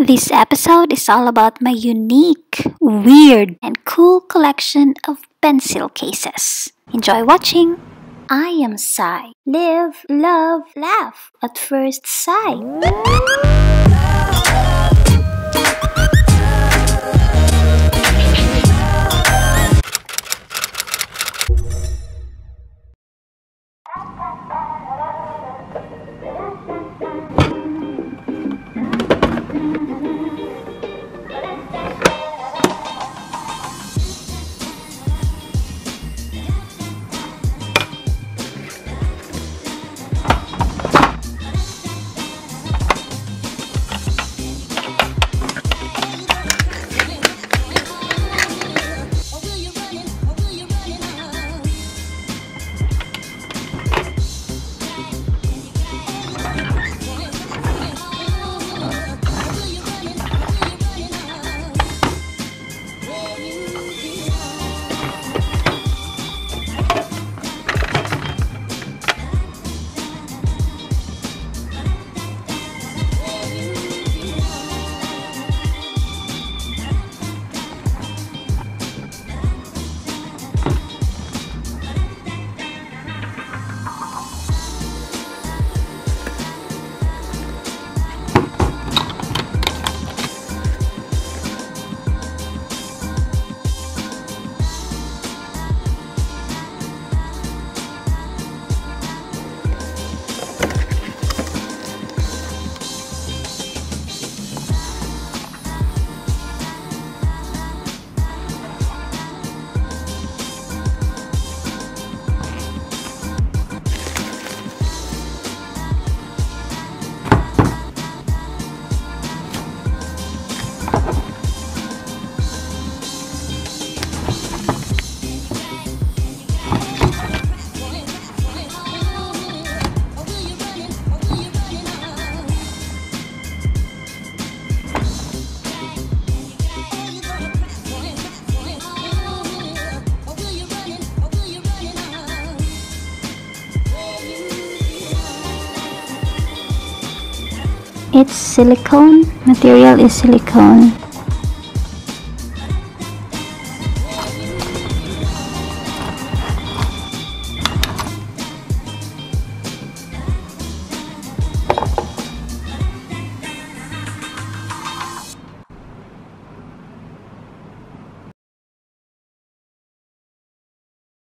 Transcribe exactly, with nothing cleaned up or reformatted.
This episode is all about my unique, weird, and cool collection of pencil cases. Enjoy watching! I am SIGH. Live, love, laugh at first sight. It's silicone. Material is silicone.